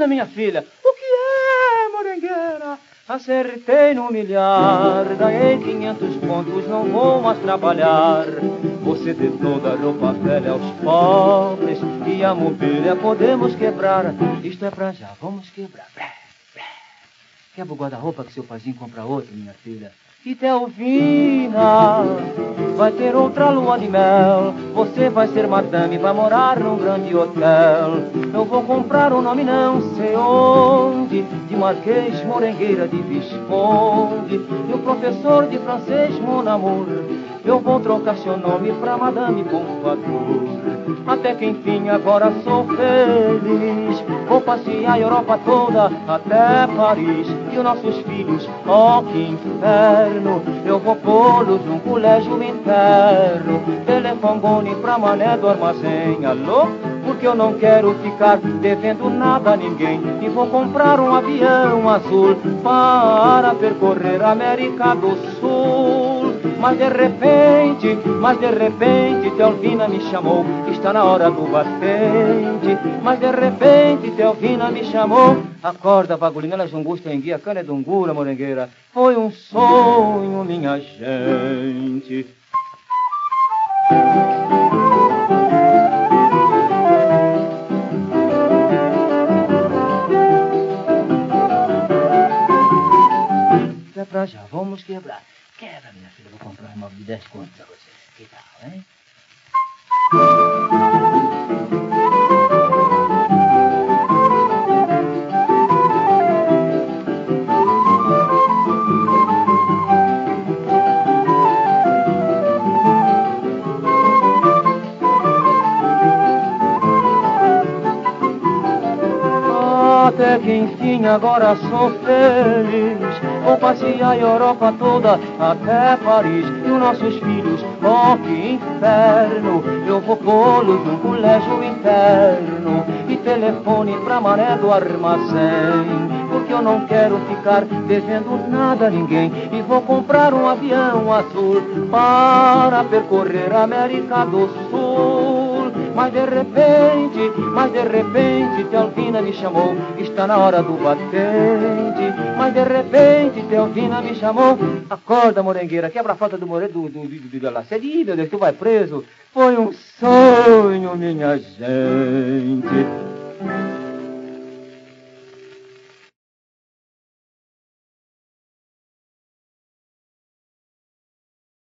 Alvina, minha filha. O que é, morengueira? Acertei no milhar, ganhei 500 pontos, não vou mais trabalhar. Você dê toda a roupa velha aos pobres e a mobília podemos quebrar. Isto é pra já, vamos quebrar. Quebra o guarda-roupa que seu paizinho compra outro, minha filha. E Telvina vai ter outra lua de mel. Você vai ser madame, vai morar num grande hotel. Eu vou comprar um nome não sei onde, de Marquês, Morengueira, de Visconde. E o professor de francês, mon amour, eu vou trocar seu nome pra Madame Pompadour. Até que enfim agora sou feliz. Vou passear a Europa toda até Paris. E os nossos filhos, oh que inferno, eu vou pô-los num colégio interno. Telefone pra mané do armazém, alô? Porque eu não quero ficar devendo nada a ninguém. E vou comprar um avião azul para percorrer a América do Sul. Mas de repente, Telvina me chamou, está na hora do batente. Mas de repente, Telvina me chamou. Acorda, bagulhinha, elas não gostam em guia, cana é dungura, morengueira. Foi um sonho, minha gente. É pra já, vamos quebrar. Quebra, minha filha, vou comprar um móvel de 10 contos pra você. Que tal, hein? Até que enfim agora sou feliz. Vou passear a Europa toda até Paris. E os nossos filhos, oh que inferno, eu vou pô-los num colégio interno. E telefone pra mané do armazém, porque eu não quero ficar devendo nada a ninguém. E vou comprar um avião azul para percorrer a América do Sul. Mas de repente, Telvina me chamou, está na hora do batente. Mas de repente, Telvina me chamou. Acorda, morengueira, quebra a falta do moreiro da laceria, meu Deus, tu vai preso. Foi um sonho, minha gente.